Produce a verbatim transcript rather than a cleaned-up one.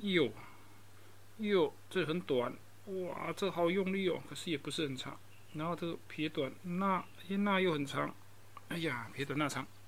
右右，这很短，哇，这好用力哦，可是也不是很长。然后这个撇短捺，哎，捺又很长，哎呀，撇短捺长，